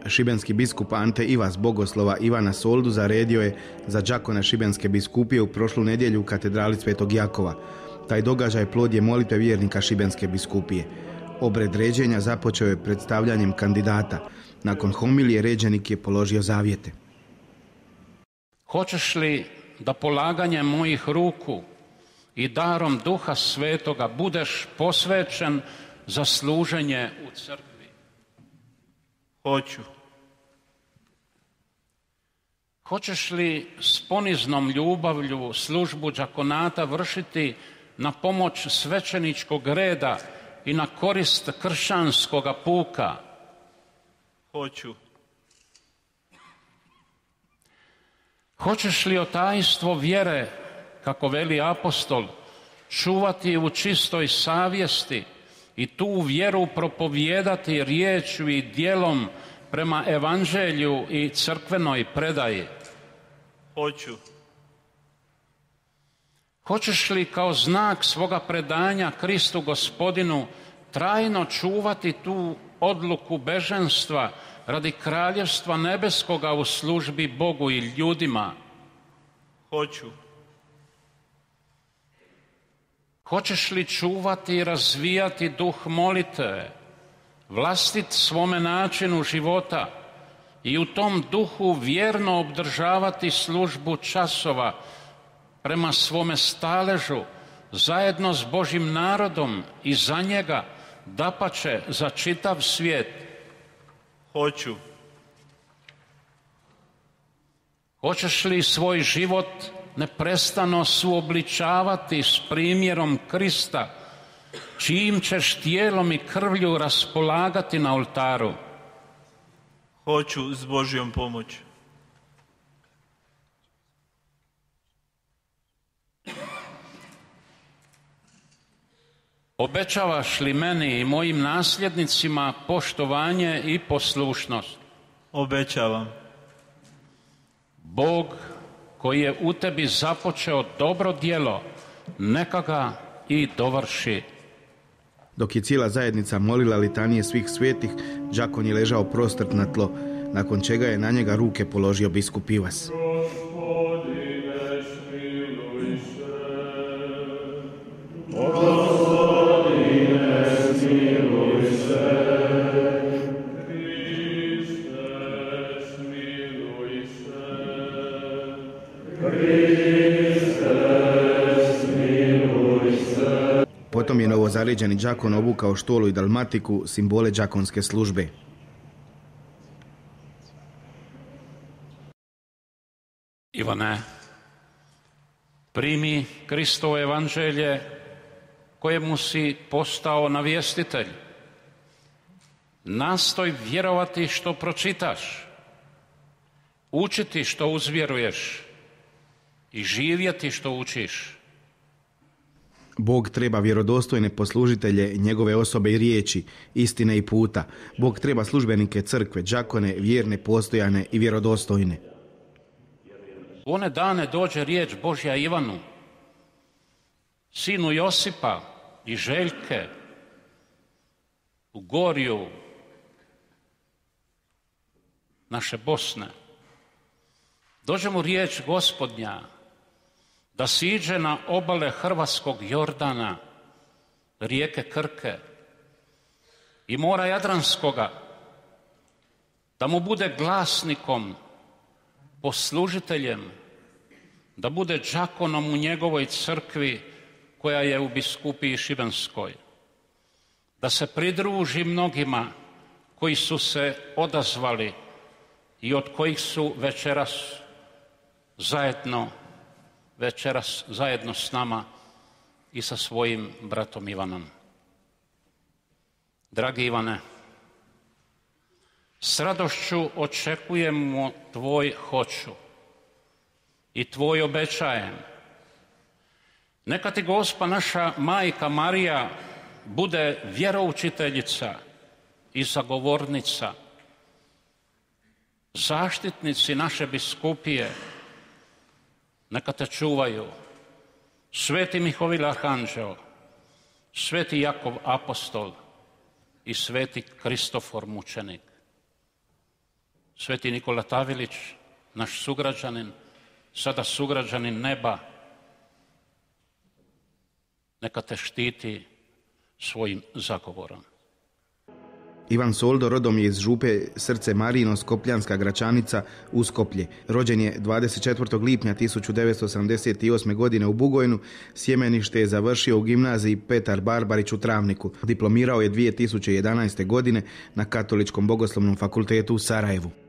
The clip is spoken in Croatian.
Šibenski biskup Ante Ivas Bogoslova Ivana Soldu zaredio je za đakona Šibenske biskupije u prošlu nedjelju u katedrali Svetog Jakova. Taj događaj plod je molitve vjernika Šibenske biskupije. Obred ređenja započeo je predstavljanjem kandidata. Nakon homilije ređenik je položio zavjete. Hoćeš li da polaganjem mojih ruku i darom Duha Svetoga budeš posvećen za služenje u crkvi? Hoću. Hoćeš li s poniznom ljubavlju službu đakonata vršiti na pomoć svećeničkog reda i na korist kršćanskoga puka? Hoću. Hoćeš li otajstvo vjere, kako veli apostol, čuvati u čistoj savjesti i tu vjeru propovijedati riječju i djelom prema evanđelju i crkvenoj predaji? Hoću. Hoćeš li kao znak svoga predanja Kristu Gospodinu trajno čuvati tu odluku beženstva radi kraljevstva nebeskoga u službi Bogu i ljudima? Hoću. Hoćeš li čuvati i razvijati duh molitve, vlastit svome načinu života i u tom duhu vjerno obdržavati službu časova prema svome staležu, zajedno s Božjim narodom i za njega, dapače za čitav svijet? Hoću. Hoćeš li svoj život neprestano suobličavati s primjerom Krista, čijim ćeš tijelom i krvlju raspolagati na oltaru? Hoću s Božjom pomoći. Obećavaš li meni i mojim nasljednicima poštovanje i poslušnost? Obećavam. Bog koji je u tebi započeo dobro djelo, neka ga i dovrši. Dok je cijela zajednica molila litanije svih svetih, đakon je ležao prostrt na tlo, nakon čega je na njega ruke položio biskup Ivas. Potom je novozaređeni đakon obukao štolu i dalmatiku, simbole đakonske službe. Ivane, primi Kristovo evanđelje kojemu si postao navjestitelj. Nastoj vjerovati što pročitaš, učiti što uzvjeruješ i živjeti što učiš. Bog treba vjerodostojne poslužitelje njegove osobe i riječi, istine i puta. Bog treba službenike crkve, đakone, vjerne, postojane i vjerodostojne. U one dane dođe riječ Božja Ivanu, sinu Josipa i Željke, u Gorju naše Bosne. Dođe mu riječ Gospodnja da siđe na obale hrvatskog Jordana, rijeke Krke i mora Jadranskoga, da mu bude glasnikom, poslužiteljem, da bude đakonom u njegovoj crkvi koja je u biskupiji Šibenskoj, da se pridruži mnogima koji su se odazvali i od kojih su večeras zajedno s nama i sa svojim bratom Ivanom. Dragi Ivane, s radošću očekujemo tvoj hoću i tvoj obećajem. Neka ti Gospa naša majka Marija bude vjeroučiteljica i zagovornica, zaštitnici naše biskupije. Neka te čuvaju sveti Mihovil Arhanđeo, sveti Jakov Apostol i sveti Kristofor Mučenik. Sveti Nikola Tavilić, naš sugrađanin, sada sugrađanin neba, neka te štiti svojim zagovorom. Ivan Soldo rodom je iz župe Srce Marino, Skopljanska Gračanica, Uskoplje. Rođen je 24. lipnja 1978. godine u Bugojnu, sjemenište je završio u gimnaziji Petar Barbarić u Travniku. Diplomirao je 2011. godine na Katoličkom bogoslovnom fakultetu u Sarajevu.